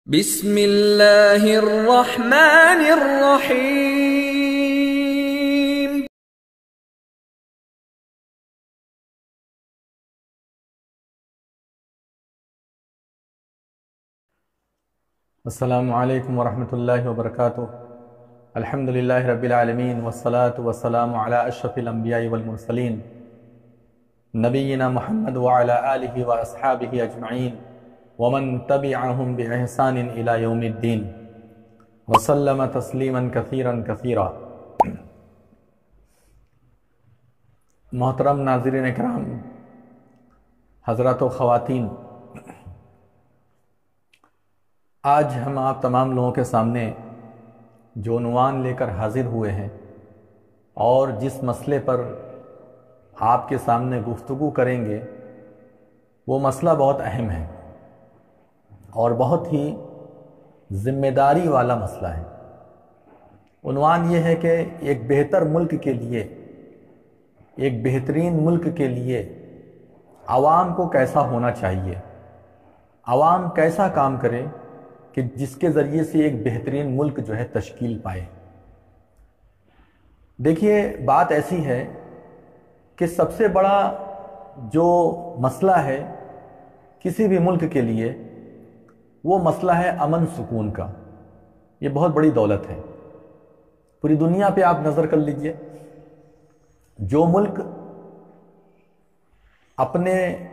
بسم اللہ الرحمن الرحیم۔ السلام علیکم ورحمۃ اللہ وبرکاتہ۔ الحمدللہ رب العالمین والصلاة والسلام علی اشرف الانبیاء والمرسلین نبینا محمد وعلی آلہ واصحابہ اجمعین ومن تبعہم بإحسان الی یوم الدین وسلم تسلیما کثیرا کثیرا۔ محترم ناظرین اکرام، حضرات و خواتین، آج ہم آپ تمام لوگوں کے سامنے جو عنوان لے کر حاضر ہوئے ہیں اور جس مسئلے پر آپ کے سامنے گفتگو کریں گے وہ مسئلہ بہت اہم ہے اور بہت ہی ذمہ داری والا مسئلہ ہے۔ عنوان یہ ہے کہ ایک بہتر ملک کے لیے، ایک بہترین ملک کے لیے عوام کو کیسا ہونا چاہیے، عوام کیسا کام کرے کہ جس کے ذریعے سے ایک بہترین ملک جو ہے تشکیل پائے۔ دیکھیے، بات ایسی ہے کہ سب سے بڑا جو مسئلہ ہے کسی بھی ملک کے لیے وہ مسئلہ ہے امن سکون کا۔ یہ بہت بڑی دولت ہے۔ پوری دنیا پہ آپ نظر کر لیجئے، جو ملک اپنے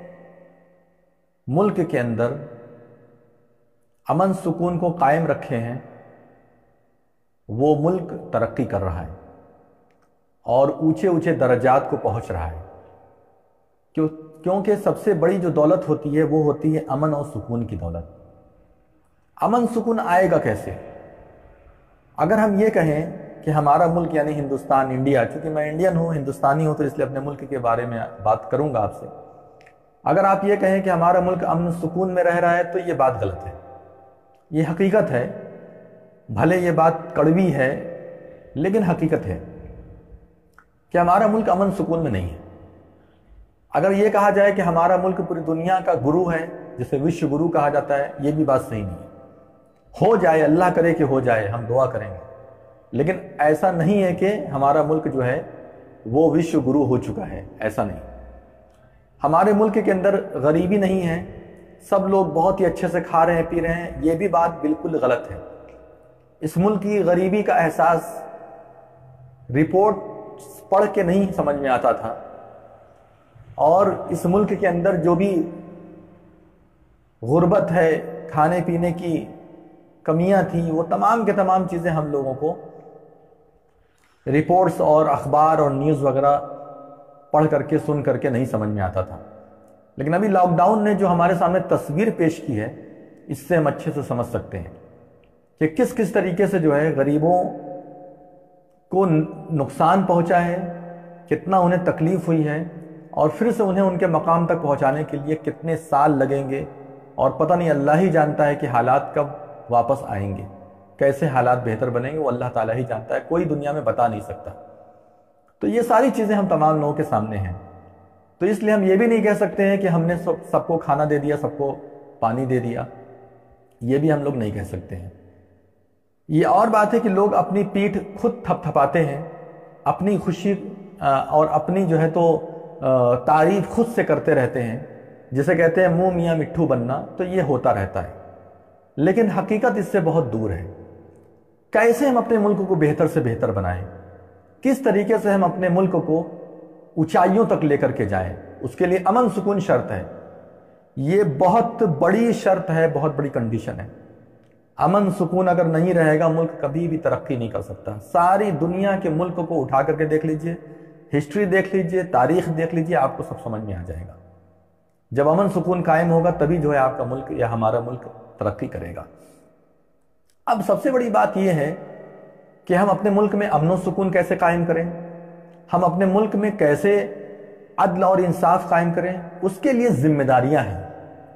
ملک کے اندر امن سکون کو قائم رکھے ہیں وہ ملک ترقی کر رہا ہے اور اونچے اونچے درجات کو پہنچ رہا ہے، کیونکہ سب سے بڑی جو دولت ہوتی ہے وہ ہوتی ہے امن اور سکون کی دولت۔ امن سکون آئے گا کیسے؟ اگر ہم یہ کہیں کہ ہمارا ملک یعنی ہندوستان، انڈیا، چونکہ میں انڈین ہوں، ہندوستانی ہوں، تو اس لیے اپنے ملک کے بارے میں بات کروں گا آپ سے۔ اگر آپ یہ کہیں کہ ہمارا ملک امن سکون میں رہ رہا ہے تو یہ بات غلط ہے۔ یہ حقیقت ہے، بھلے یہ بات کڑوی ہے لیکن حقیقت ہے کہ ہمارا ملک امن سکون میں نہیں ہے۔ اگر یہ کہا جائے کہ ہمارا ملک پوری دنیا کا گرو ہے، جسے وشو گرو کہا جاتا ہے، یہ بھی بات صحیح نہیں ہے۔ ہو جائے، اللہ کرے کہ ہو جائے، ہم دعا کریں گے، لیکن ایسا نہیں ہے کہ ہمارا ملک جو ہے وہ وشو گرو ہو چکا ہے، ایسا نہیں۔ ہمارے ملک کے اندر غریبی نہیں ہے، سب لوگ بہت ہی اچھے سے کھا رہے ہیں، پی رہے ہیں، یہ بھی بات بالکل غلط ہے۔ اس ملک کی غریبی کا احساس رپورٹ پڑھ کے نہیں سمجھ میں آتا تھا، اور اس ملک کے اندر جو بھی غربت ہے، کھانے پینے کی کمیاں تھیں، وہ تمام کے تمام چیزیں ہم لوگوں کو رپورٹس اور اخبار اور نیوز وغیرہ پڑھ کر کے، سن کر کے نہیں سمجھ میں آتا تھا۔ لیکن ابھی لاک ڈاؤن نے جو ہمارے سامنے تصویر پیش کی ہے، اس سے ہم اچھے سے سمجھ سکتے ہیں کہ کس کس طریقے سے جو ہے غریبوں کو نقصان پہنچا ہے، کتنا انہیں تکلیف ہوئی ہے، اور پھر سے انہیں ان کے مقام تک پہنچانے کے لیے کتنے سال لگیں گے، اور پتہ نہیں اللہ ہی جانتا ہے کہ حالات کب واپس آئیں گے، کیسے حالات بہتر بنیں گے، وہ اللہ تعالیٰ ہی جانتا ہے، کوئی دنیا میں بتا نہیں سکتا۔ تو یہ ساری چیزیں ہم تمام لوگوں کے سامنے ہیں، تو اس لیے ہم یہ بھی نہیں کہہ سکتے ہیں کہ ہم نے سب کو کھانا دے دیا، سب کو پانی دے دیا، یہ بھی ہم لوگ نہیں کہہ سکتے ہیں۔ یہ اور بات ہے کہ لوگ اپنی پیٹھ خود تھپ تھپاتے ہیں، اپنی خوشی اور اپنی جو ہے تو تعریف خود سے کرتے رہتے ہیں، جسے کہتے ہیں منہ میاں مٹھو بننا، تو یہ ہوتا رہتا ہے، لیکن حقیقت اس سے بہت دور ہے۔ کیسے ہم اپنے ملک کو بہتر سے بہتر بنائیں، کس طریقے سے ہم اپنے ملک کو اونچائیوں تک لے کر کے جائیں، اس کے لیے امن سکون شرط ہے۔ یہ بہت بڑی شرط ہے، بہت بڑی کنڈیشن ہے۔ امن سکون اگر نہیں رہے گا، ملک کبھی بھی ترقی نہیں کر سکتا۔ ساری دنیا کے ملک کو اٹھا کر کے دیکھ لیجئے، ہسٹری دیکھ لیجئے، تاریخ دیکھ لیجئے، آپ کو سب سمجھ میں آ جائے گا۔ جب امن سکون قائم ہوگا تبھی جو ہے آپ کا ملک یا ہمارا ملک ترقی کرے گا۔ اب سب سے بڑی بات یہ ہے کہ ہم اپنے ملک میں امن و سکون کیسے قائم کریں، ہم اپنے ملک میں کیسے عدل اور انصاف قائم کریں، اس کے لیے ذمہ داریاں ہیں۔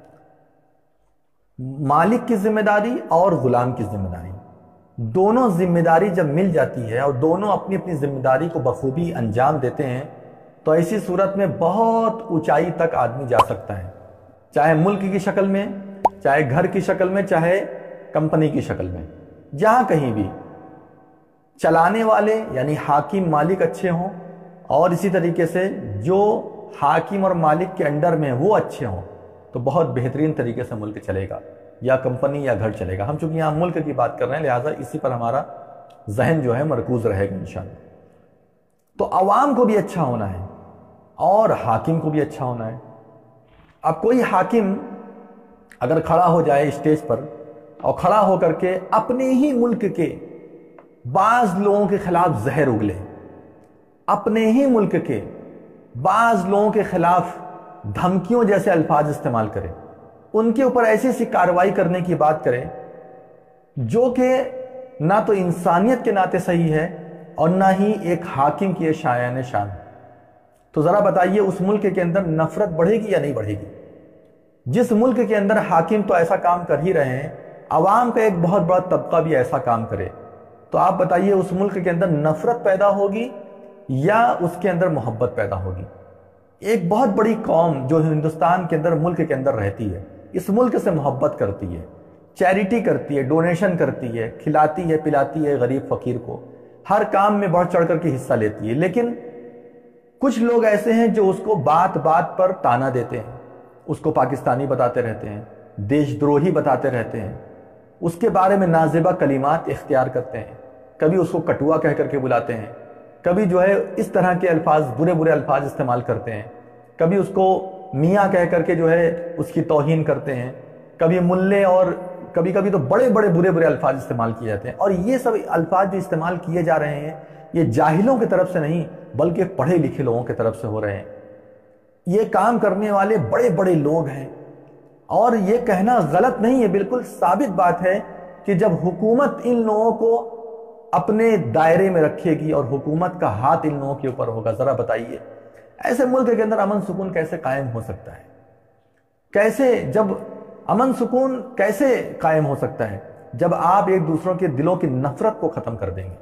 مالک کی ذمہ داری اور غلام کی ذمہ داری، دونوں ذمہ داری جب مل جاتی ہے اور دونوں اپنی اپنی ذمہ داری کو بخوبی انجام دیتے ہیں، تو ایسی صورت میں بہت اونچائی تک آدمی جا سکتا ہے، چاہے ملک کی شکل میں، چاہے گھر کی شکل میں، چاہے کمپنی کی شکل میں، جہاں کہیں بھی چلانے والے یعنی حاکم مالک اچھے ہوں، اور اسی طریقے سے جو حاکم اور مالک کے انڈر میں وہ اچھے ہوں، تو بہت بہترین طریقے سے ملک چلے گا، یا کمپنی یا گھر چلے گا۔ ہم چونکہ یہاں ملک کی بات کر رہے ہیں، لہٰذا اسی پر ہمارا ذہن جو ہے مرکوز رہے گا انشاءاللہ۔ تو عوام کو بھی اچھا ہونا ہے اور حاکم کو بھی اچھا ہونا ہے۔ اب کوئی حاکم اگر کھڑا ہو جائے اسٹیج پر اور کھڑا ہو کر کے اپنے ہی ملک کے بعض لوگوں کے خلاف زہر اگلے، اپنے ہی ملک کے بعض لوگوں کے خلاف دھمکیوں جیسے الفاظ استعمال کرے، ان کے اوپر ایسی سی کارروائی کرنے کی بات کرے جو کہ نہ تو انسانیت کے ناطے صحیح ہے اور نہ ہی ایک حاکم کی شایان شان، تو ذرا بتائیے اس ملک کے اندر نفرت بڑھے گی یا نہیں بڑھے گی؟ جس ملک کے اندر حاکم تو ایسا کام کر ہی رہے ہیں، عوام کا ایک بہت بڑا طبقہ بھی ایسا کام کرے، تو آپ بتائیے اس ملک کے اندر نفرت پیدا ہوگی یا اس کے اندر محبت پیدا ہوگی؟ ایک بہت بڑی قوم جو ہندوستان کے اندر ملک کے اندر رہتی ہے، اس ملک سے محبت کرتی ہے، چیریٹی کرتی ہے، ڈونیشن کرتی ہے، کھلاتی ہے پلاتی ہے غریب فقیر کو، ہر کام میں بڑھ چڑھ کر کے حصہ لیتی ہے، لیکن کچھ لوگ ایسے ہیں جو اس کو بات بات پر تانا دیتے ہیں، اس کو پاکستانی بتاتے رہتے ہیں، دیش دروہی بتاتے رہتے ہیں، اس کے بارے میں نازیبہ کلمات اختیار کرتے ہیں، کبھی اس کو کٹوا کہہ کر کے بلاتے ہیں، کبھی جو ہے اس طرح کے الفاظ برے برے الفاظ استعمال کرتے ہیں، کبھی اس کو میاں کہہ کر کے جو ہے اس کی توہین کرتے ہیں، کبھی ملے، اور کبھی کبھی تو بڑے بڑے برے برے الفاظ استعمال کیے جاتے ہیں۔ اور یہ سب الفاظ جو استعمال کیے جا رہے ہیں یہ جاہلوں کی طرف سے نہیں بلکہ پڑھے لکھے لوگوں کی طرف سے ہو رہے ہیں۔ یہ کام کرنے والے بڑے بڑے لوگ ہیں، اور یہ کہنا غلط نہیں ہے، بالکل ثابت بات ہے کہ جب حکومت ان لوگوں کو اپنے دائرے میں رکھے گی اور حکومت کا ہاتھ ان لوگوں کے اوپر ہوگا، ذرا بتائیے ایسے ملک کے اندر امن سکون کیسے قائم ہو سکتا ہے؟ کیسے جب امن سکون کیسے قائم ہو سکتا ہے جب آپ ایک دوسروں کے دلوں کی نفرت کو ختم کر دیں گے؟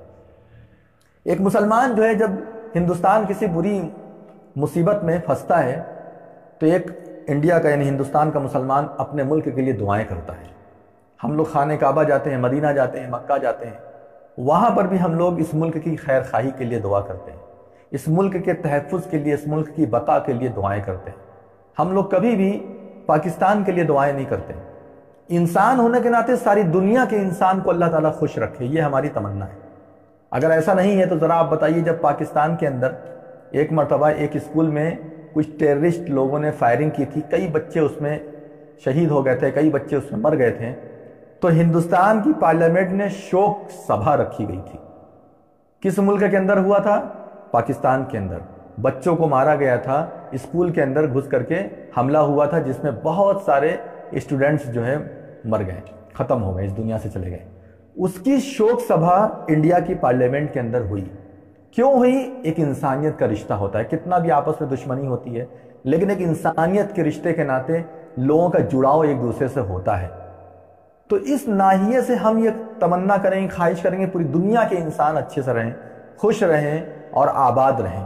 ایک مسلمان جو ہے جب ہندوستان کسی بری مصیبت میں پھنستا ہے تو ایک انڈیا کا یعنی ہندوستان کا مسلمان اپنے ملک کے لیے دعائیں کرتا ہے۔ ہم لوگ خانہ کعبہ جاتے ہیں، مدینہ جاتے ہیں، مکہ جاتے ہیں، وہاں پر بھی ہم لوگ اس ملک کی خیر خواہی کے لیے دعا کرتے ہیں، اس ملک کے تحفظ کے لیے، اس ملک کی بقا کے لیے دعائیں کرتے ہیں۔ ہم لوگ کبھی بھی پاکستان کے لیے دعائیں نہیں کرتے۔ انسان ہونے کے ناطے ساری دنیا کے انسان کو اللہ تعالیٰ خوش رکھے، یہ ہماری تمنا ہے۔ اگر ایسا نہیں ہے تو ذرا آپ بتائیے، جب پاکستان کے اندر ایک مرتبہ ایک اسکول میں کچھ ٹیررسٹ لوگوں نے فائرنگ کی تھی، کئی بچے اس میں شہید ہو گئے تھے، کئی بچے اس میں مر گئے تھے، تو ہندوستان کی پارلیمنٹ نے شوک سبھا رکھی گئی تھی۔ کس ملک کے اندر ہوا تھا؟ پاکستان کے اندر۔ بچوں کو مارا گیا تھا، اسکول کے اندر گھس کر کے حملہ ہوا تھا، جس میں بہت سارے اسٹوڈنٹس جو ہے مر گئے، ختم ہو گئے، اس دنیا سے چلے گئے۔ اس کی شوک سبھا انڈیا کی پارلیمنٹ کے اندر ہوئی۔ کیوں ہوئی؟ ایک انسانیت کا رشتہ ہوتا ہے، کتنا بھی آپس میں دشمنی ہوتی ہے لیکن ایک انسانیت کے رشتے کے ناطے لوگوں کا جڑاؤ ایک دوسرے سے ہوتا ہے۔ تو اس ناحیے سے ہم یہ تمنا کریں گے، خواہش کریں گے پوری دنیا کے انسان اچھے سے رہیں، خوش رہیں اور آباد رہیں،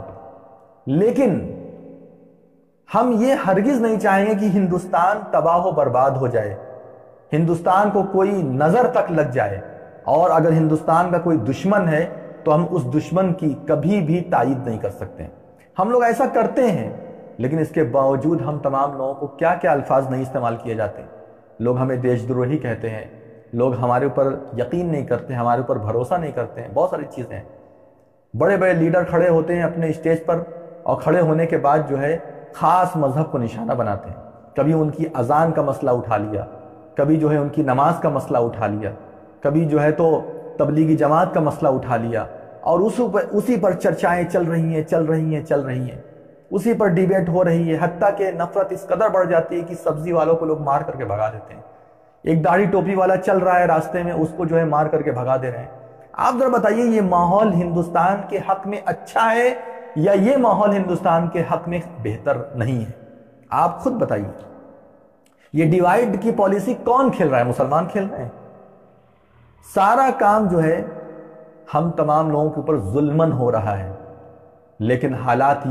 لیکن ہم یہ ہرگز نہیں چاہیں گے کہ ہندوستان تباہ و برباد ہو جائے، ہندوستان کو کوئی نظر تک لگ جائے، اور اگر ہندوستان کا کوئی دشمن ہے تو ہم اس دشمن کی کبھی بھی تائید نہیں کر سکتے۔ ہم لوگ ایسا کرتے ہیں، لیکن اس کے باوجود ہم تمام لوگوں کو کیا کیا الفاظ نہیں استعمال کیے جاتے۔ لوگ ہمیں دیش دروہی کہتے ہیں، لوگ ہمارے اوپر یقین نہیں کرتے، ہمارے اوپر بھروسہ نہیں کرتے ہیں، بہت ساری چیزیں ہیں۔ بڑے بڑے لیڈر کھڑے ہوتے ہیں اپنے اسٹیج پر، اور کھڑے ہونے کے بعد جو ہے خاص مذہب کو نشانہ بناتے ہیں، کبھی ان کی اذان کا مسئلہ اٹھا لیا، کبھی جو ہے ان کی نماز کا مسئلہ اٹھا لیا، کبھی جو ہے تو تبلیغی جماعت کا مسئلہ اٹھا لیا، اور اسی پر چرچائیں چل رہی ہیں، اسی پر ڈیبیٹ ہو رہی ہے، حتیٰ کہ نفرت اس قدر بڑھ جاتی ہے کہ سبزی والوں کو لوگ مار کر کے بھگا دیتے ہیں۔ ایک داڑھی ٹوپی والا چل رہا ہے راستے میں، اس کو جو ہے مار کر کے بھگا دے رہے ہیں۔ آپ ذرا بتائیے یہ ماحول ہندوستان کے حق میں اچھا ہے یا یہ ماحول ہندوستان کے حق میں بہتر نہیں ہے؟ آپ خود بتائیے۔ یہ ڈیوائیڈ کی پالیسی کون کھیل رہا ہے؟ مسلمان کھیل رہے ہیں۔ سارا کام جو ہے ہم تمام لوگوں کے اوپر ظلمن ہو رہا ہے، لیکن حالات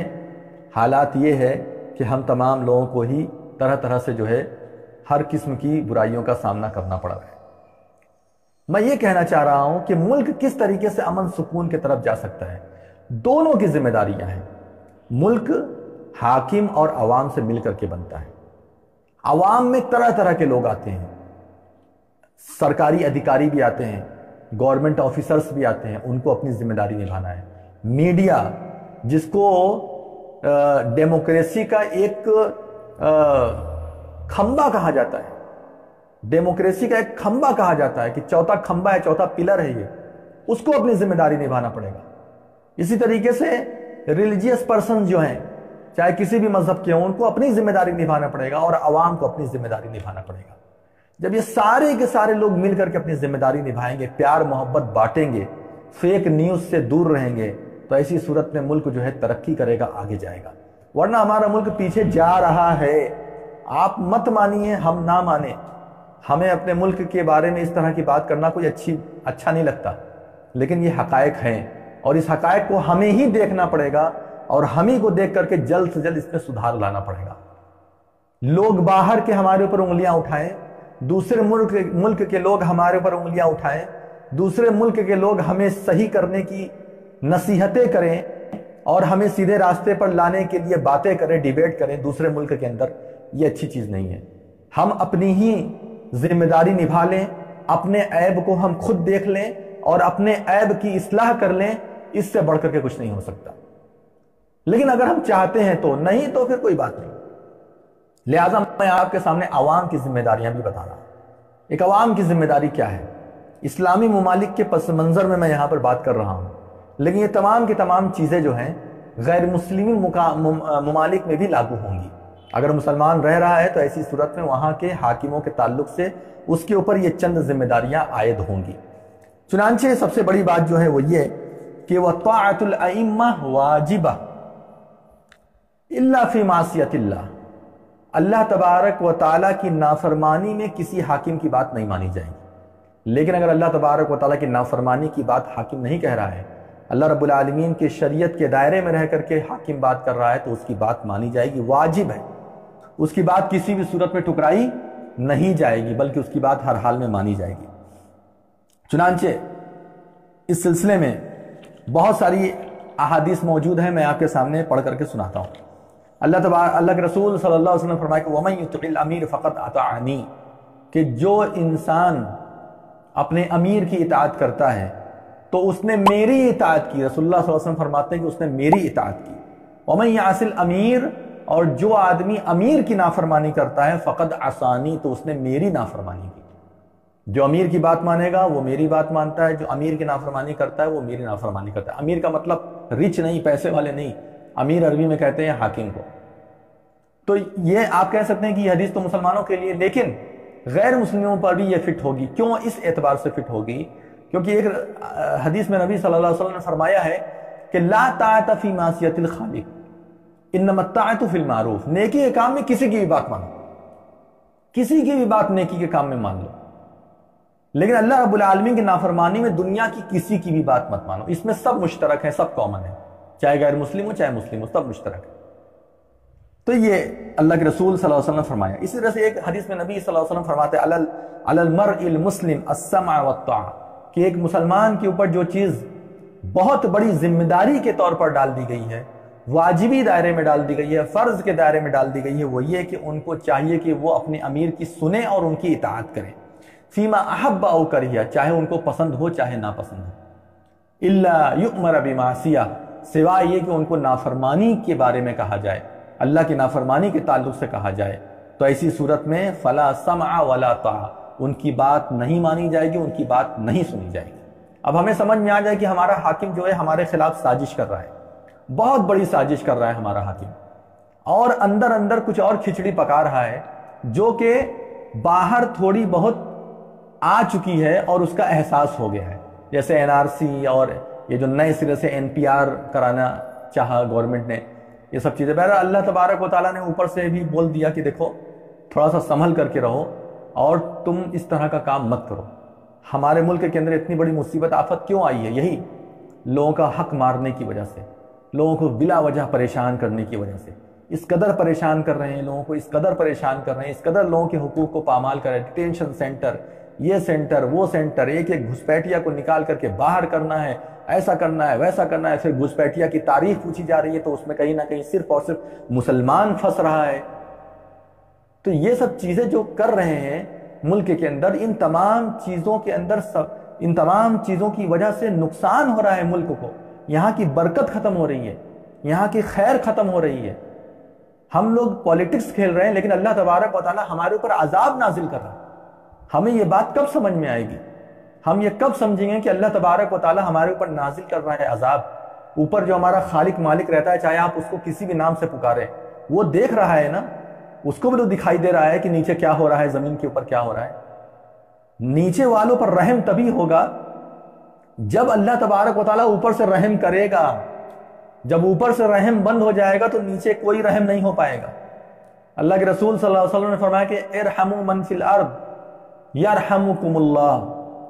یہ ہے کہ ہم تمام لوگوں کو ہی طرح طرح سے جو ہے ہر قسم کی برائیوں کا سامنا کرنا پڑ رہا ہے۔ میں یہ کہنا چاہ رہا ہوں کہ ملک کس طریقے سے امن سکون کی طرف جا سکتا ہے، دونوں کی ذمہ داریاں ہیں۔ ملک حاکم اور عوام سے مل کر کے بنتا ہے۔ عوام میں طرح طرح کے لوگ آتے ہیں، سرکاری ادھیکاری بھی آتے ہیں، گورنمنٹ آفیسرز بھی آتے ہیں، ان کو اپنی ذمہ داری نبھانا ہے۔ میڈیا، جس کو ڈیموکریسی کا ایک کھمبا کہا جاتا ہے، ڈیموکریسی کا ایک کھمبا کہا جاتا ہے کہ چوتھا کھمبا ہے، چوتھا پلر ہے، یہ اس کو اپنی ذمہ داری نبھانا پڑے گا۔ اسی طریقے سے ریلیجیس پرسن جو ہیں، چاہے کسی بھی مذہب کے ہوں، ان کو اپنی ذمہ داری نبھانا پڑے گا اور عوام کو اپنی ذمہ داری نبھانا پڑے گا۔ جب یہ سارے کے سارے لوگ مل کر کے اپنی ذمہ داری نبھائیں گے، پیار محبت بانٹیں گے، فیک نیوز سے دور رہیں گے، تو ایسی صورت میں ملک جو ہے ترقی کرے گا، آگے جائے گا۔ ورنہ ہمارا ملک پیچھے جا رہا ہے۔ آپ مت مانیے، ہم نہ مانیں، ہمیں اپنے ملک کے بارے میں اس طرح کی بات کرنا کوئی اچھا نہیں لگتا، لیکن یہ حقائق ہیں اور اس حقائق کو ہمیں ہی دیکھنا پڑے گا اور ہمیں کو دیکھ کر کے جلد سے جلد اس میں سدھار لانا پڑے گا۔ لوگ باہر کے ہمارے اوپر انگلیاں اٹھائیں، دوسرے ملک کے لوگ ہمارے اوپر انگلیاں اٹھائیں، دوسرے ملک کے لوگ ہمیں صحیح کرنے کی نصیحتیں کریں اور ہمیں سیدھے راستے پر لانے کے لیے باتیں کریں، ڈیبیٹ کریں دوسرے ملک کے اندر، یہ اچھی چیز نہیں ہے۔ ہم اپنی ہی ذمہ داری نبھا لیں، اپنے عیب کو ہم خود دیکھ لیں اور اپنے عیب کی اصلاح کر لیں، اس سے بڑھ کر کے کچھ نہیں ہو سکتا۔ لیکن اگر ہم چاہتے ہیں تو نہیں، تو پھر کوئی بات نہیں۔ لہٰذا میں آپ کے سامنے عوام کی ذمہ داریاں بھی بتا رہا ہوں۔ ایک عوام کی ذمہ داری کیا ہے؟ اسلامی ممالک کے پس منظر میں یہاں پر بات کر رہا ہوں، لیکن یہ تمام کی تمام چیزیں جو ہیں غیر مسلمی ممالک میں بھی لاگو ہوں گی۔ اگر مسلمان رہ رہا ہے تو ایسی صورت میں وہاں کے حاکموں کے تعلق سے اس کے اوپر یہ چند ذمہ داریاں عائد ہوں گی۔ چنانچہ سب سے بڑی بات جو ہے وہ یہ کہ وَطَاعَةُ الْأَئِمَّةِ وَاجِبَةٌ إِلَّا فِي مَعْصِيَةِ اللَّهِ، اللہ تبارک و تعالیٰ کی نافرمانی میں کسی حاکم کی بات نہیں مانی جائے گی۔ لیکن اگر اللہ تبارک و تعالیٰ کی نافرمانی کی بات حاکم نہیں کہہ رہا ہے، اللہ رب العالمین کے شریعت کے دائرے میں رہ کر کے حاکم بات کر رہا ہے، تو اس کی بات مانی جائے گی، واجب ہے۔ اس کی بات کسی بھی صورت میں ٹکرائی نہیں جائے گی، بلکہ اس کی بات ہر حال میں مانی جائے گی۔ چنانچہ اس سلسلے میں بہت ساری احادیث موجود ہیں، میں آپ کے سامنے پڑھ کر کے سناتا ہوں۔ اللہ کے رسول صلی اللہ علیہ وسلم فرمایا کہ وَمَن يُطِعِ الْأَمِيرَ فَقَدْ أَطَاعَنِي، کہ جو انسان اپنے امیر کی اطاعت کرتا ہے تو اس نے میری اطاعت کی۔ رسول اللہ صلی اللہ علیہ وسلم فرماتے ہیں کہ اس نے میری اطاعت کی۔ وَمَن يَعْصِ الْأَمِيرَ، اور جو آدمی امیر کی نافرمانی کرتا ہے فقد عصانی، تو اس نے میری نافرمانی کی۔ جو امیر کی بات مانے گا وہ میری بات مانتا ہے، جو امیر کی نافرمانی کرتا ہے وہ میری نافرمانی کرتا ہے۔ امیر کا مطلب رچ نہیں، پیسے والے نہیں، امیر عربی میں کہتے ہیں حاکم کو۔ تو یہ آپ کہہ سکتے ہیں کہ یہ حدیث تو مسلمانوں کے لیے، لیکن غیر مسلموں پر بھی یہ فٹ ہوگی۔ کیوں اس اعتبار سے فٹ ہوگی؟ کیونکہ ایک حدیث میں نبی صلی اللہ علیہ وسلم نے فرمایا ہے کہ لا طاعت فی معصیت الخالق انما الطاعت فی المعروف، نیکی کے کام میں کسی کی بھی بات مانو، کسی کی بھی بات نیکی کے کام میں مان لو، لیکن اللہ رب العالمین کی نافرمانی میں دنیا کی کسی کی بھی بات مت مانو۔ اس میں سب مشترک ہیں، سب کامن ہیں، چاہے غیر مسلم ہو چاہے مسلم ہو، سب مشترک ہے۔ تو یہ اللہ کے رسول صلی اللہ علیہ وسلم نے فرمایا۔ اسی طرح سے ایک حدیث میں نبی صلی اللہ علیہ وسلم فرماتے ہیں علی المرء المسلم السمع والطاعہ، کہ ایک مسلمان کے اوپر جو چیز بہت بڑی ذمہ داری کے طور پر ڈال دی گئی ہے، واجبی دائرے میں ڈال دی گئی ہے، فرض کے دائرے میں ڈال دی گئی ہے، وہ یہ کہ ان کو چاہیے کہ وہ اپنے امیر کی سنیں اور ان کی اطاعت کریں، فیما احب او کریہ، چاہے ان کو پسند ہو چاہے ناپسند ہو، الا یؤمر بمعصیہ، سوائے یہ کہ ان کو نافرمانی کے بارے میں کہا جائے، اللہ کی نافرمانی کے تعلق سے کہا جائے، تو ایسی صورت میں فلا سمع ولا طاعہ، ان کی بات نہیں مانی جائے گی، ان کی بات نہیں سنی جائے گی۔ اب ہمیں سمجھ میں آ جائے کہ ہمارا حاکم جو ہے ہمارے خلاف سازش کر رہا ہے، بہت بڑی سازش کر رہا ہے ہمارا حاکم، اور اندر اندر کچھ اور کھچڑی پکا رہا ہے جو کہ باہر تھوڑی بہت آ چکی ہے اور اس کا احساس ہو گیا ہے، جیسے NRC اور یہ جو نئے سرے سے NPR کرانا چاہا گورنمنٹ نے، یہ سب چیزیں بہرحال اللہ تبارک و تعالیٰ نے اوپر سے بھی بول دیا کہ دیکھو تھوڑا سا سنبھل کر کے رہو اور تم اس طرح کا کام مت کرو۔ ہمارے ملک کے اندر اتنی بڑی مصیبت آفت کیوں آئی ہے؟ یہی لوگوں کا حق مارنے کی وجہ سے، لوگوں کو بلا وجہ پریشان کرنے کی وجہ سے، اس قدر پریشان کر رہے ہیں لوگوں کو، اس قدر پریشان کر رہے ہیں، اس قدر لوگوں کے حقوق کو پامال کر رہے ہیں، ڈیٹینشن سینٹر، یہ سینٹر وہ سینٹر، ایک ایک گھسپیٹیا کو نکال کر کے باہر کرنا ہے، ایسا کرنا ہے ویسا کرنا ہے، پھر گھسپیٹیا کی تاریخ پوچھی جا رہی ہے تو اس میں کہیں نہ کہیں صرف اور صرف مسلمان پھنس رہا ہے۔ تو یہ سب چیزیں جو کر رہے ہیں ملک کے اندر، ان تمام چیزوں کے اندر ان تمام چیزوں کی وجہ سے نقصان ہو رہا ہے ملک کو، یہاں کی برکت ختم ہو رہی ہے، یہاں کی خیر ختم ہو رہی ہے۔ ہم لوگ پالیٹکس کھیل رہے ہیں لیکن اللہ تبارک و تعالی ہمارے اوپر عذاب نازل کر رہا ہے۔ ہمیں یہ بات کب سمجھ میں آئے گی؟ ہم یہ کب سمجھیں گے کہ اللہ تبارک و تعالی ہمارے اوپر نازل کر رہا ہے عذاب؟ اوپر جو ہمارا خالق مالک رہتا ہے، چاہے آپ اس کو کسی بھی نام سے پکاریں، وہ دیکھ رہا ہے نا، اس کو بھی تو دکھائی دے رہا ہے کہ نیچے کیا ہو رہا ہے، زمین کے اوپر کیا ہو رہا ہے۔ نیچے والوں پر رحم تبھی ہوگا جب اللہ تبارک و تعالیٰ اوپر سے رحم کرے گا۔ جب اوپر سے رحم بند ہو جائے گا تو نیچے کوئی رحم نہیں ہو پائے گا۔ اللہ کے رسول صلی اللہ علیہ وسلم نے فرمایا کہ ارحموا من فی الارض یرحمکم اللہ،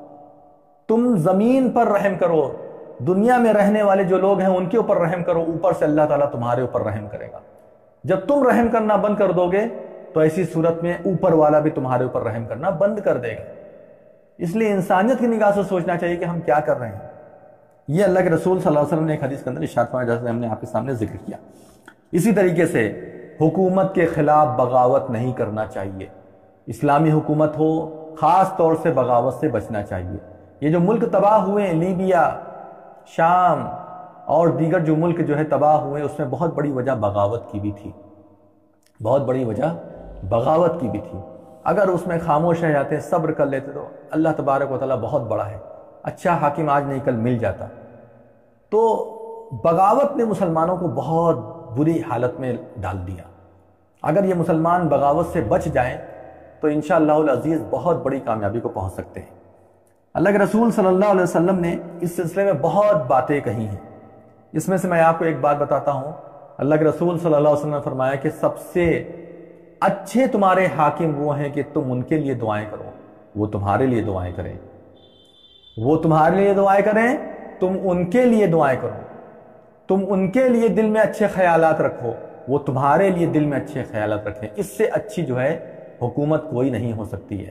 تم زمین پر رحم کرو، دنیا میں رہنے والے جو لوگ ہیں ان کے اوپر رحم کرو، اوپر سے اللہ تعالیٰ تمہارے اوپر رحم کرے گا۔ جب تم رحم کرنا بند کر دو گے تو ایسی صورت میں اوپر والا بھی تمہارے اوپر رحم کرنا بند کر دے گا۔ اس لیے انسانیت کی نگاہ سے سوچنا چاہیے کہ ہم کیا کر رہے ہیں۔ یہ اللہ کے رسول صلی اللہ علیہ وسلم نے ایک حدیث کے اندر ارشاد فرمایا، جیسے ہم نے آپ کے سامنے ذکر کیا۔ اسی طریقے سے حکومت کے خلاف بغاوت نہیں کرنا چاہیے۔ اسلامی حکومت ہو، خاص طور سے بغاوت سے بچنا چاہیے۔ یہ جو ملک تباہ ہوئے، لیبیا، شام اور دیگر جو ملک جو ہے تباہ ہوئے، اس میں بہت بڑی وجہ بغاوت کی بھی تھی، بہت بڑی وجہ بغاوت کی بھی تھی۔ اگر اس میں خاموش رہ جاتے، صبر کر لیتے تو اللہ تبارک و تعالیٰ بہت بڑا ہے، اچھا حاکم آج نہیں کل مل جاتا۔ تو بغاوت نے مسلمانوں کو بہت بری حالت میں ڈال دیا۔ اگر یہ مسلمان بغاوت سے بچ جائیں تو انشاءاللہ العزیز بہت بڑی کامیابی کو پہنچ سکتے ہیں۔ اللہ کے رسول صلی اللہ علیہ وسلم نے اس سلسلے میں بہت باتیں کہی ہیں۔ اس میں سے میں آپ کو ایک بات بتاتا ہوں۔ اللہ کے رسول صلی اللہ علیہ وسلم نے فرمایا کہ سب سے اچھے تمہارے حاکم وہ ہیں کہ تم ان کے لیے دعائیں کرو، وہ تمہارے لیے دعائیں کریں، وہ تمہارے لیے دعائیں کریں، تم ان کے لیے دعائیں کرو، تم ان کے لیے دل میں اچھے خیالات رکھو، وہ تمہارے لیے دل میں اچھے خیالات رکھیں۔ اس سے اچھی جو ہے حکومت کوئی نہیں ہو سکتی ہے۔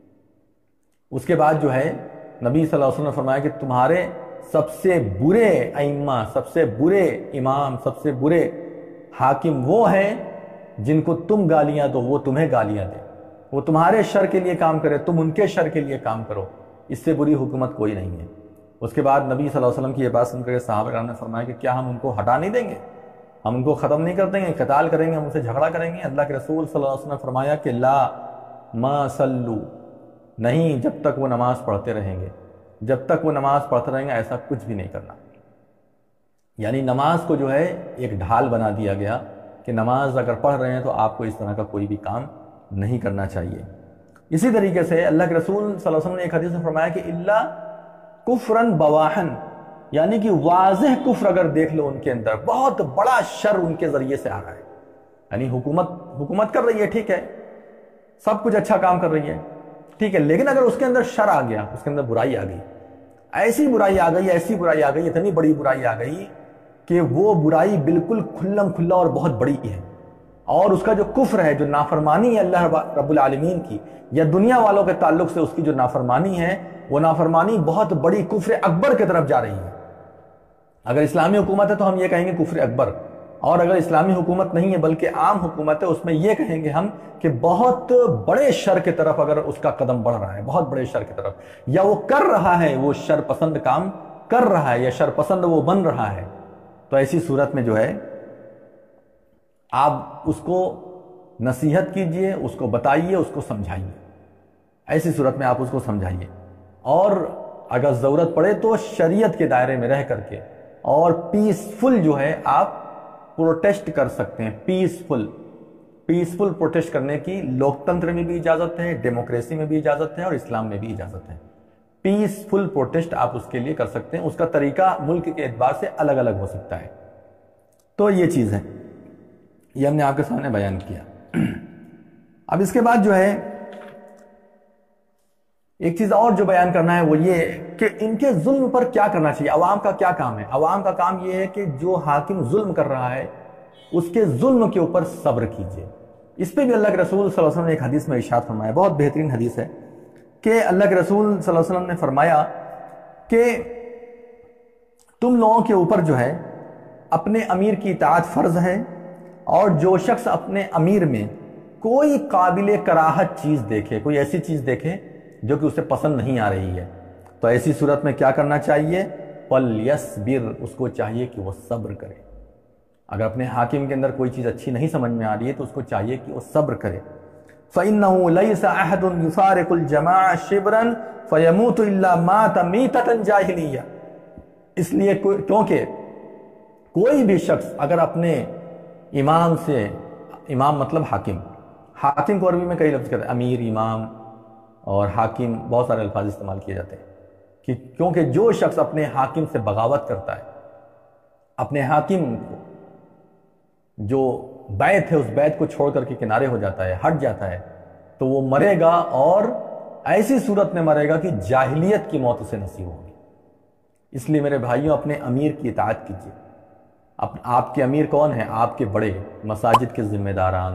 اس کے بعد جو ہے نبی صلی اللہ علیہ وسلم نے فرمایا کہ تمہارے سب سے برے ائمہ، سب سے برے امام، سب سے برے حاکم وہ ہیں جن کو تم گالیاں دو وہ تمہیں گالیاں دیں، وہ تمہارے شر کے لیے کام کرے تم ان کے شر کے لیے کام کرو، اس سے بری حکومت کوئی نہیں ہے۔ اس کے بعد نبی صلی اللہ علیہ وسلم کی یہ بات سن کر صحابہ کرام نے فرمایا کہ کیا ہم ان کو ہٹا نہیں دیں گے، ہم ان کو ختم نہیں کر دیں گے، قتال کریں گے، ہم ان سے جھگڑا کریں گے؟ اللہ کے رسول صلی اللہ علیہ وسلم نے فرمایا کہ لا ما صلو، نہیں، جب تک وہ نماز پڑھتے رہیں گے، جب تک وہ نماز پڑھتے رہیں گے ایسا کچھ بھی نہیں کرنا۔ یعنی نماز کو جو ہے ایک ڈھال بنا دیا گیا کہ نماز اگر پڑھ رہے ہیں تو آپ کو اس طرح کا کوئی بھی کام نہیں کرنا چاہیے۔ اسی طریقے سے اللہ کے رسول صلی اللہ علیہ وسلم نے ایک حدیث میں فرمایا کہ الا کفرن بواحن، یعنی کہ واضح کفر اگر دیکھ لو ان کے اندر، بہت بڑا شر ان کے ذریعے سے آ رہا ہے، یعنی حکومت کر رہی ہے، ٹھیک ہے، سب کچھ اچھا کام کر رہی ہے، ٹھیک ہے، لیکن اگر اس کے اندر شر آ گیا، اس کے اندر برائی آ گئی، ایسی برائی آ گئی، ایسی برائی آ گئی، اتنی بڑی برائی آ گئی کہ وہ برائی بالکل کھلم کھلا اور بہت بڑی ہے، اور اس کا جو کفر ہے، جو نافرمانی ہے اللہ رب العالمین کی یا دنیا والوں کے تعلق سے اس کی جو نافرمانی ہے، وہ نافرمانی بہت بڑی کفر اکبر کی طرف جا رہی ہے۔ اگر اسلامی حکومت ہے تو ہم یہ کہیں گے کفر اکبر، اور اگر اسلامی حکومت نہیں ہے بلکہ عام حکومت ہے، اس میں یہ کہیں گے ہم کہ بہت بڑے شر کی طرف اگر اس کا قدم بڑھ رہا ہے، بہت بڑے شر کی طرف، یا وہ کر رہا ہے، وہ شر پسند کام کر رہا ہے یا شر پسند وہ بن رہا ہے، تو ایسی صورت میں جو ہے آپ اس کو نصیحت کیجئے، اس کو بتائیے، اس کو سمجھائیے، ایسی صورت میں آپ اس کو سمجھائیے، اور اگر ضرورت پڑے تو شریعت کے دائرے میں رہ کر کے اور پیسفل جو ہے آپ پروٹیسٹ کر سکتے ہیں۔ پیسفل پروٹیسٹ کرنے کی لوکتنتر میں بھی اجازت ہے، ڈیموکریسی میں بھی اجازت ہے، اور اسلام میں بھی اجازت ہے۔ پیسفل پروٹیسٹ آپ اس کے لیے کر سکتے ہیں، اس کا طریقہ ملک کے اعتبار سے الگ الگ ہو سکتا ہے۔ تو یہ چیز ہے، یہ ہم نے آپ کے سامنے بیان کیا۔ اب اس کے بعد جو ہے ایک چیز اور جو بیان کرنا ہے وہ یہ کہ ان کے ظلم پر کیا کرنا چاہیے، عوام کا کیا کام ہے۔ عوام کا کام یہ ہے کہ جو حاکم ظلم کر رہا ہے اس کے ظلم کے اوپر صبر کیجئے۔ اس پہ بھی اللہ کے رسول صلی اللہ علیہ وسلم نے ایک حدیث میں ارشاد فرمایا، بہت بہترین حدیث ہے۔ کہ اللہ کے رسول صلی اللہ علیہ وسلم نے فرمایا کہ تم لوگوں کے اوپر جو ہے اپنے امیر کی اطاعت فرض ہے، اور جو شخص اپنے امیر میں کوئی قابل کراہت چیز دیکھے، کوئی ایسی چیز دیکھے جو کہ اسے پسند نہیں آ رہی ہے، تو ایسی صورت میں کیا کرنا چاہیے؟ وَلْيَصْبِرْ، اس کو چاہیے کہ وہ صبر کرے۔ اگر اپنے حاکم کے اندر کوئی چیز اچھی نہیں سمجھ میں آ رہی ہے تو اس کو چاہیے کہ وہ صبر کرے۔ فَإِنَّهُ لَيْسَ أَحَدٌ يُفَارِقُ الْجَمَاعَ شِبْرًا فَيَمُوتُ إِلَّا مَاتَ مِيتَةً جَاهِلِيَّةً، اس لیے کیونکہ کوئی بھی شخص اگر اپنے امام سے، امام مطلب حاکم کو عربی میں کئی لفظ کرتے ہیں، امیر، امام اور حاکم، بہت سارے الفاظ استعمال کیے جاتے ہیں، کہ کیونکہ جو شخص اپنے حاکم سے بغاوت کرتا ہے، اپنے حاکم کو جو بیعت ہے اس بیعت کو چھوڑ کر کے کنارے ہو جاتا ہے، ہٹ جاتا ہے، تو وہ مرے گا، اور ایسی صورت میں مرے گا کہ جاہلیت کی موت اسے نصیب ہوگی۔ اس لیے میرے بھائیوں، اپنے امیر کی اطاعت کیجیے۔ آپ کے امیر کون ہیں؟ آپ کے بڑے، مساجد کے ذمہ داران،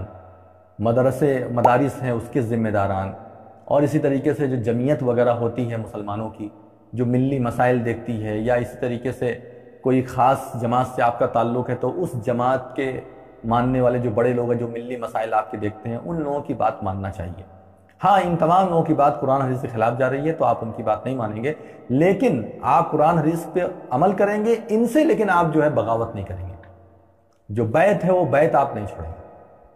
مدارس ہیں اس کے ذمہ داران، اور اسی طریقے سے جو جمعیت وغیرہ ہوتی ہے مسلمانوں کی، جو ملی مسائل دیکھتی ہے، یا اسی طریقے سے کوئی خاص جماعت سے آپ کا تعلق ہے تو اس جماعت کے ماننے والے جو بڑے لوگ ہیں، جو ملی مسائل آپ کے دیکھتے ہیں، ان لوگوں کی بات ماننا چاہیے۔ ہاں، ان تمام لوگوں کی بات قرآن حدیث کے خلاف جا رہی ہے تو آپ ان کی بات نہیں مانیں گے، لیکن آپ قرآن حدیث پہ عمل کریں گے ان سے، لیکن آپ جو ہے بغاوت نہیں کریں گے۔ جو بیعت ہے وہ بیعت آپ نہیں چھوڑیں گے،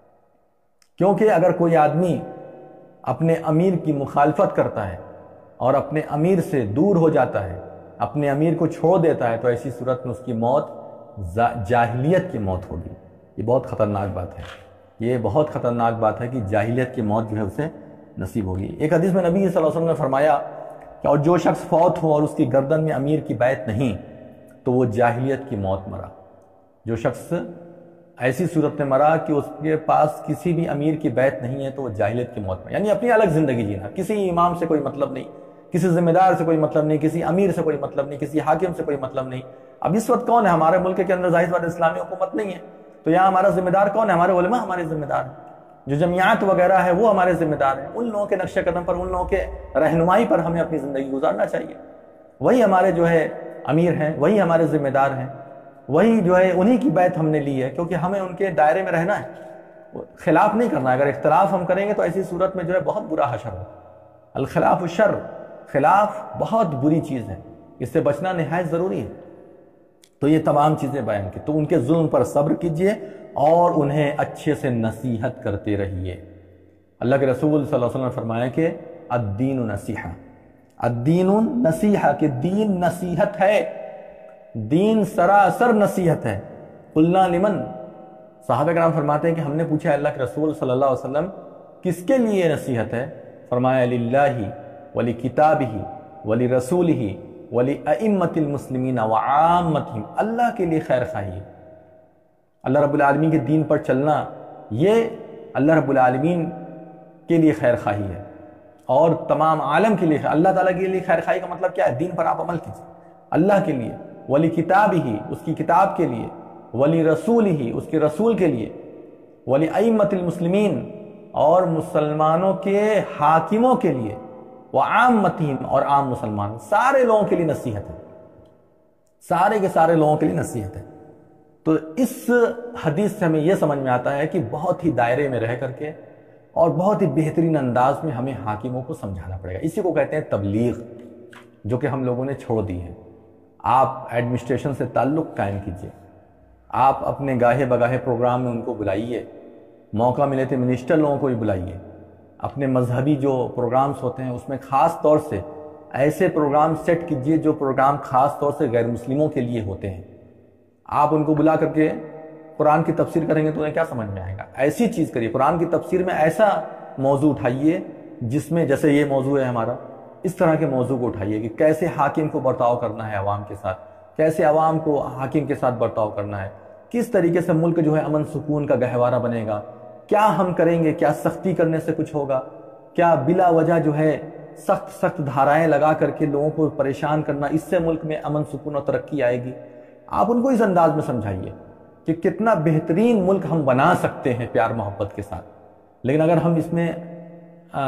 کیونکہ اگر کوئی آدمی اپنے امیر کی مخالفت کرتا ہے اور اپنے امیر سے دور ہو جاتا ہے، اپنے امیر کو چھوڑ دیتا ہے، تو ایسی صورت میں اس کی موت جاہلیت کی موت ہوگی۔ یہ بہت خطرناک بات ہے، یہ بہت خطرناک بات ہے کہ جاہلیت کی موت جو ہے اسے نصیب ہوگی۔ ایک حدیث میں نبی صلی اللہ علیہ وسلم نے فرمایا کہ اور جو شخص فوت ہو اور اس کی گردن میں امیر کی بیعت نہیں تو وہ جاہلیت کی موت مرا۔ جو شخص ایسی صورت میں مرا کہ اس کے پاس کسی بھی امیر کی بیعت نہیں ہے تو وہ جاہلیت کی موت میں، یعنی اپنی الگ زندگی جینا، کسی امام سے کوئی مطلب نہیں، کسی ذمہ دار سے کوئی مطلب نہیں، کسی امیر سے کوئی مطلب نہیں، کسی حاکم سے کوئی مطلب نہیں۔ اب اس وقت کون ہے ہمارے ملک کے اندر؟ ظاہر بات اسلامی حکومت نہیں ہے، تو یہاں ہمارا ذمہ دار کون ہے؟ ہمارے علماء ہمارے ذمہ دار ہیں، جو جمعیات وغیرہ ہے وہ ہمارے ذمہ دار ہیں۔ ان لوگوں کے نقش قدم پر، ان لوگوں کے رہنمائی پر ہمیں اپنی زندگی گزارنا چاہیے۔ وہی ہمارے جو ہے امیر ہیں، وہی ہمارے ذمہ دار ہیں، وہی جو ہے انہی کی بیعت ہم نے لی ہے، کیونکہ ہمیں ان کے دائرے میں رہنا ہے، خلاف نہیں کرنا ہے۔ اگر اختلاف ہم کریں گے تو ایسی صورت میں جو ہے بہت برا حشر ہو۔ الخلاف الشر، خلاف بہت بری چیز ہے، اس سے بچنا نہایت ضروری ہے۔ تو یہ تمام چیزیں بیان کی، تو ان کے ظلم پر صبر کیجئے اور انہیں اچھے سے نصیحت کرتے رہیے۔ اللہ کے رسول صلی اللہ علیہ وسلم نے فرمایا کہ الدین نصیحہ، الدین نصیحہ، کہ دین نصیحت ہے، دین سراسر نصیحت ہے۔ قلنا لمن، صحابہ کرام فرماتے ہیں کہ ہم نے پوچھا اللہ کے رسول صلی اللہ علیہ وسلم کس کے لیے نصیحت ہے؟ فرمایا للہ ولکتابہ ولرسولہ ولأئمۃ المسلمین وعامتہم، اللہ کے لیے خیر خواہی ہے۔ اللہ رب العالمین کے دین پر چلنا یہ اللہ رب العالمین کے لیے خیر خواہی ہے، اور تمام عالم کے لیے، اللہ تعالیٰ کے لیے خیر خواہی کا مطلب کیا ہے؟ دین پر آپ عمل کیجئے اللہ کے لیے، ولی کتابہ، اس کی کتاب کے لیے، ولی رسولہ، اس کے رسول کے لیے، ولی ائمۃ المسلمین، اور مسلمانوں کے حاکموں کے لیے، وعامتہم، اور عام مسلمان، سارے لوگوں کے لیے نصیحت ہے، سارے کے سارے لوگوں کے لیے نصیحت ہے۔ تو اس حدیث سے ہمیں یہ سمجھ میں آتا ہے کہ بہت ہی دائرے میں رہ کر کے اور بہت ہی بہترین انداز میں ہمیں حاکموں کو سمجھانا پڑے گا۔ اسی کو کہتے ہیں تبلیغ، جو کہ ہم لوگوں نے چھوڑ دی ہے۔ آپ ایڈمنسٹریشن سے تعلق قائم کیجئے، آپ اپنے گاہے بگاہے پروگرام میں ان کو بلائیے، موقع ملے تو منسٹر لوگوں کو بھی بلائیے، اپنے مذہبی جو پروگرامز ہوتے ہیں اس میں خاص طور سے ایسے پروگرام سیٹ کیجئے جو پروگرام خاص طور سے غیر مسلموں کے لیے ہوتے ہیں۔ آپ ان کو بلا کر کے قرآن کی تفسیر کریں گے تو انہیں کیا سمجھ میں آئے گا؟ ایسی چیز کریے، قرآن کی تفسیر میں ایسا موضوع اٹھائیے جس میں، جیسے یہ موضوع ہے ہمارا، اس طرح کے موضوع کو اٹھائیے کہ کیسے حاکم کو برتاؤ کرنا ہے عوام کے ساتھ، کیسے عوام کو حاکم کے ساتھ برتاؤ کرنا ہے، کس طریقے سے ملک جو ہے امن سکون کا گہوارہ بنے گا، کیا ہم کریں گے، کیا سختی کرنے سے کچھ ہوگا، کیا بلا وجہ جو ہے سخت دھارائیں لگا کر کے لوگوں کو پریشان کرنا، اس سے ملک میں امن سکون اور ترقی آئے گی۔ آپ ان کو اس انداز میں سمجھائیے کہ کتنا بہترین ملک ہم بنا سکتے ہیں پیار محبت کے ساتھ۔ لیکن اگر ہم اس میں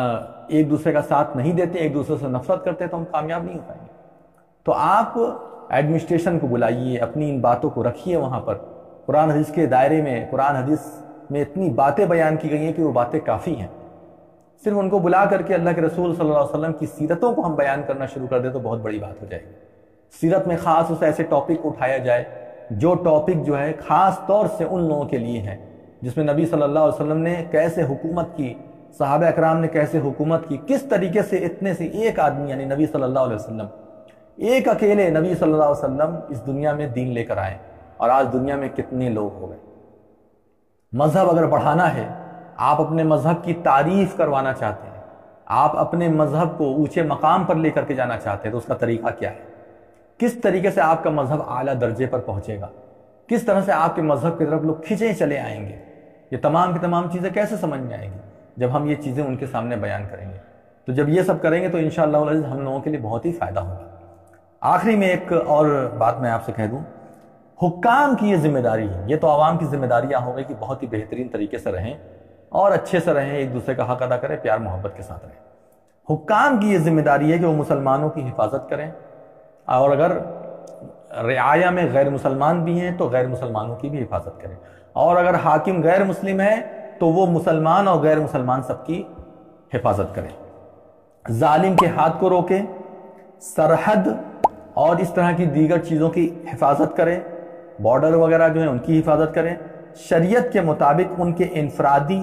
ایک دوسرے کا ساتھ نہیں دیتے، ایک دوسرے سے نفرت کرتے، تو ہم کامیاب نہیں ہو پائیں گے۔ تو آپ ایڈمنسٹریشن کو بلائیے، اپنی ان باتوں کو رکھیے وہاں پر، قرآن حدیث کے دائرے میں، قرآن حدیث میں اتنی باتیں بیان کی گئی ہیں کہ وہ باتیں کافی ہیں۔ صرف ان کو بلا کر کے اللہ کے رسول صلی اللہ علیہ وسلم کی سیرتوں کو ہم بیان کرنا شروع کر دیں تو بہت بڑی بات ہو جائے گی۔ سیرت میں خاص اس ایسے ٹاپک کو اٹھایا جائے جو ٹاپک جو ہے خاص طور سے ان لوگوں کے لیے ہے، جس میں نبی صلی اللہ علیہ وسلم نے کیسے حکومت کی، صحابہ اکرام نے کیسے حکومت کی، کس طریقے سے اتنے سے ایک آدمی یعنی نبی صلی اللہ علیہ وسلم، ایک اکیلے نبی صلی اللہ علیہ وسلم اس دنیا میں دین لے کر آئے، اور آج دنیا میں کتنے لوگ ہو گئے۔ مذہب اگر بڑھانا ہے، آپ اپنے مذہب کی تعریف کروانا چاہتے ہیں، آپ اپنے مذہب کو اونچے مقام پر لے کر کے جانا چاہتے ہیں، تو اس کا طریقہ کیا ہے؟ کس طریقے سے آپ کا مذہب اعلیٰ درجے پر پہنچے گا؟ کس طرح سے آپ کے مذہب کی طرف لوگ کھنچے چلے آئیں گے؟ یہ تمام کی تمام چیزیں کیسے سمجھ میں آئیں گی جب ہم یہ چیزیں ان کے سامنے بیان کریں گے؟ تو جب یہ سب کریں گے تو انشاءاللہ العزیز ہم لوگوں کے لیے بہت ہی فائدہ ہوگا۔ آخری میں ایک اور بات میں آپ سے کہہ دوں، حکام کی یہ ذمہ داری ہے، یہ تو عوام کی ذمہ داریاں ہو گئی کہ بہت ہی بہترین طریقے سے رہیں اور اچھے سے رہیں، ایک دوسرے کا حق ادا کریں، پیار محبت کے ساتھ رہیں۔ حکام کی یہ ذمہ داری ہے کہ وہ مسلمانوں کی حفاظت کریں، اور اگر رعایا میں غیر مسلمان بھی ہیں تو غیر مسلمانوں کی بھی حفاظت کریں، اور اگر حاکم غیر مسلم ہے تو وہ مسلمان اور غیر مسلمان سب کی حفاظت کریں، ظالم کے ہاتھ کو روکیں، سرحد اور اس طرح کی دیگر چیزوں کی حفاظت کریں، بارڈر وغیرہ جو ہیں ان کی حفاظت کریں، شریعت کے مطابق ان کے انفرادی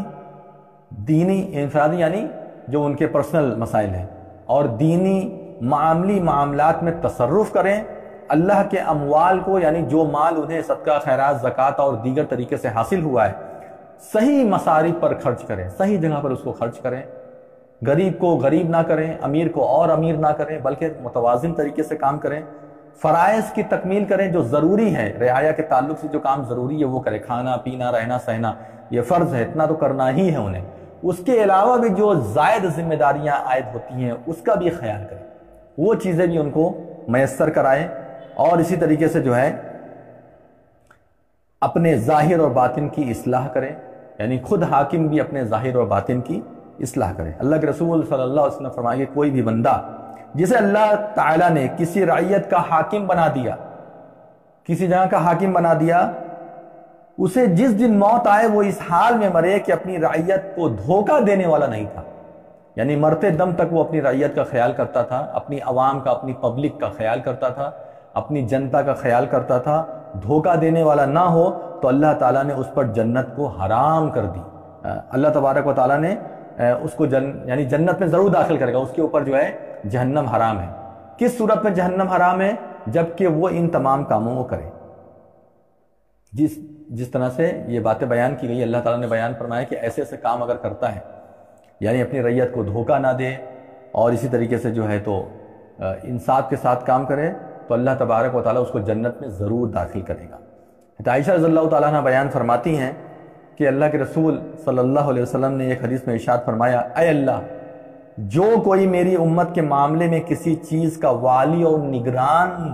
یعنی جو ان کے پرسنل مسائل ہیں اور دینی معاملی معاملات میں تصرف کریں، اللہ کے اموال کو یعنی جو مال انہیں صدقہ خیرات زکوٰۃ اور دیگر طریقے سے حاصل ہوا ہے صحیح مصارف پر خرچ کریں، صحیح جگہ پر اس کو خرچ کریں، غریب کو غریب نہ کریں، امیر کو اور امیر نہ کریں، بلکہ متوازن طریقے سے کام کریں، فرائض کی تکمیل کریں جو ضروری ہے، رعایا کے تعلق سے جو کام ضروری ہے وہ کریں، کھانا پینا رہنا سہنا یہ فرض ہے، اتنا تو کرنا ہی ہے انہیں، اس کے علاوہ بھی جو زائد ذمہ داریاں عائد ہوتی ہیں اس کا بھی خیال کریں، وہ چیزیں بھی ان کو میسر کرائیں، اور اسی طریقے سے جو ہے اپنے ظاہر اور باطن کی اصلاح کریں، یعنی خود حاکم بھی اپنے ظاہر اور باطن کی اصلاح کریں۔ اللہ کے رسول صلی اللہ علیہ وسلم فرمائے کہ کوئی بھی بندہ جسے اللہ تعالیٰ نے کسی رعیت کا حاکم بنا دیا، کسی جگہ کا حاکم بنا دیا، اسے جس دن موت آئے وہ اس حال میں مرے کہ اپنی رعیت کو دھوکہ دینے والا نہیں تھا، یعنی مرتے دم تک وہ اپنی رعیت کا خیال کرتا تھا، اپنی عوام کا، اپنی پبلک کا خیال کرتا تھا، اپنی جنتا کا خیال کرتا تھا، دھوکہ دینے والا نہ ہو تو اللہ تعالیٰ نے اس پر جنت کو حرام کر دی۔ اللہ تبارک و تعالیٰ نے اس کو یعنی جنت میں ضرور داخل کرے گا، اس کے اوپر جو ہے جہنم حرام ہے۔ کس صورت میں جہنم حرام ہے؟ جبکہ وہ ان تمام کاموں کو کرے۔ جس طرح سے یہ باتیں بیان کی گئی، اللہ تعالیٰ نے بیان فرمایا کہ ایسے ایسے کام اگر کرتا ہے، یعنی اپنی رعیت کو دھوکہ نہ دے اور اسی طریقے سے جو ہے تو انصاف کے ساتھ کام کرے، تو اللہ تبارک و تعالیٰ اس کو جنت میں ضرور داخل کرے گا۔ عائشہ رضی اللہ تعالیٰ عنہ بیان فرماتی ہیں کہ اللہ کے رسول صلی اللہ علیہ وسلم نے ایک حدیث میں ارشاد فرمایا، اے اللہ، جو کوئی میری امت کے معاملے میں کسی چیز کا والی اور نگران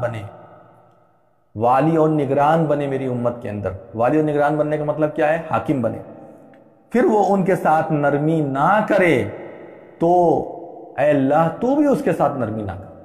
بنے میری امت کے اندر، والی اور نگران بننے کا مطلب کیا ہے؟ حاکم بنے، پھر وہ ان کے ساتھ نرمی نہ کرے تو اے اللہ تو بھی اس کے ساتھ نرمی نہ کر۔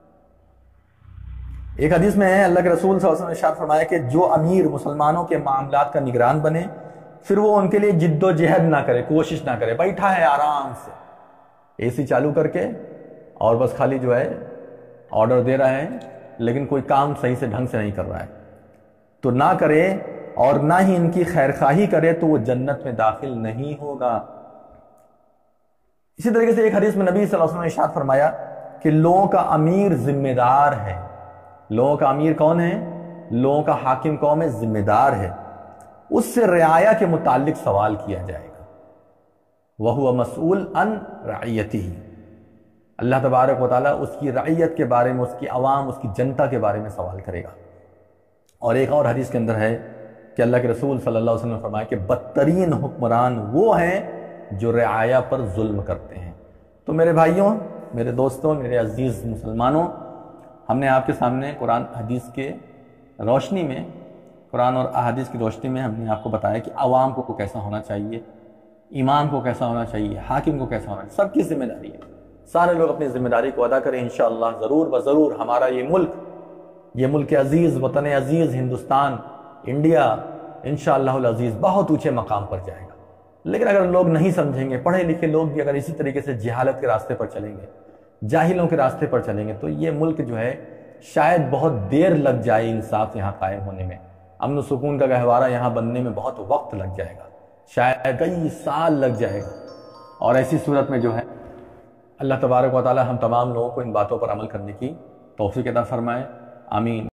ایک حدیث میں ہے اللہ کے رسول صلی اللہ علیہ وسلم نے ارشاد فرمایا کہ جو امیر مسلمانوں کے معاملات کا نگران بنے، پھر وہ ان کے لیے جد و جہد نہ کرے، کوشش نہ کرے، بیٹھا ہے آرام سے اے سی چالو کر کے اور بس خالی جو ہے آرڈر دے رہا ہے لیکن کوئی کام صحیح سے ڈھنگ سے نہیں کر رہا ہے، تو نہ کرے اور نہ ہی ان کی خیر خواہی کرے تو وہ جنت میں داخل نہیں ہوگا۔ اسی طریقے سے ایک حدیث میں نبی صلی اللہ علیہ وسلم نے ارشاد فرمایا کہ لوگوں کا امیر ذمہ دار ہے۔ لوگوں کا امیر کون ہے؟ لوگوں کا حاکم قوم ہے، ذمہ دار ہے، اس سے رعایا کے متعلق سوال کیا جائے گا، وَهُوَ مَسْئُولٌ عَنْ رَعِيَّتِهِ، اللہ تبارک و تعالیٰ اس کی رعیت کے بارے میں، اس کی عوام، اس کی جنتا کے بارے میں سوال کرے گا۔ اور ایک اور حدیث کے اندر ہے کہ اللہ کے رسول صلی اللہ علیہ وسلم نے فرمایا کہ بدترین حکمران وہ ہیں جو رعایا پر ظلم کرتے ہیں۔ تو میرے بھائیوں، میرے دوستوں، میرے عزیز مسلمانوں، ہم نے آپ کے سامنے قرآن حدیث کے روشنی میں، قرآن اور احادیث کی روشنی میں ہم نے آپ کو بتایا کہ عوام کو کیسا ہونا چاہیے، امام کو کیسا ہونا چاہیے، حاکم کو کیسا ہونا چاہیے، سب کی ذمہ داری ہے۔ سارے لوگ اپنی ذمہ داری کو ادا کریں، انشاءاللہ ضرور بضرور ہمارا یہ ملک عزیز، وطن عزیز ہندوستان، انڈیا انشاءاللہ العزیز بہت اونچے مقام پر جائے گا۔ لیکن اگر لوگ نہیں سمجھیں گے، پڑھے لکھے لوگ بھی اگر اسی طریقے سے جہالت کے راستے پر چلیں گے، جاہلوں کے راستے پر چلیں گے، تو یہ ملک جو ہے شاید بہت دیر لگ جائے انصاف یہاں قائم ہونے میں، امن و سکون کا گہوارہ یہاں بننے میں بہت وقت لگ جائے گا، شاید کئی سال لگ جائے گا۔ اور ایسی صورت میں جو ہے اللہ تبارک و تعالی ہم تمام لوگوں کو ان باتوں پر عمل کرنے کی توفیق عطا فرمائے، آمین۔